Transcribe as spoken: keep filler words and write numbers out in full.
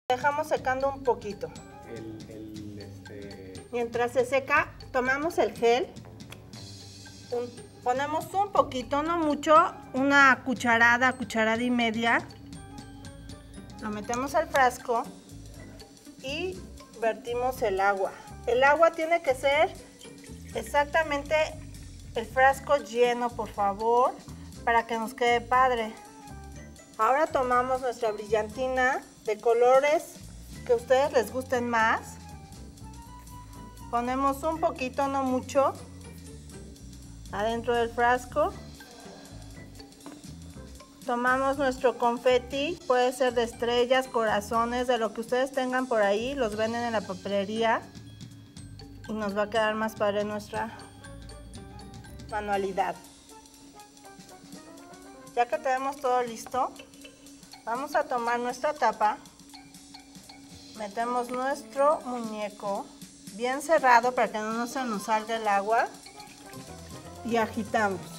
Dejamos secando un poquito. El, el, este... Mientras se seca, tomamos el gel, un, ponemos un poquito, no mucho, una cucharada, cucharada y media, lo metemos al frasco y vertimos el agua. El agua tiene que ser exactamente el frasco lleno, por favor, para que nos quede padre. Ahora tomamos nuestra brillantina de colores que a ustedes les gusten más. Ponemos un poquito, no mucho, adentro del frasco. Tomamos nuestro confeti, puede ser de estrellas, corazones, de lo que ustedes tengan por ahí, los venden en la papelería y nos va a quedar más padre nuestra manualidad. Ya que tenemos todo listo, vamos a tomar nuestra tapa, metemos nuestro muñeco bien cerrado para que no se nos salga el agua y agitamos.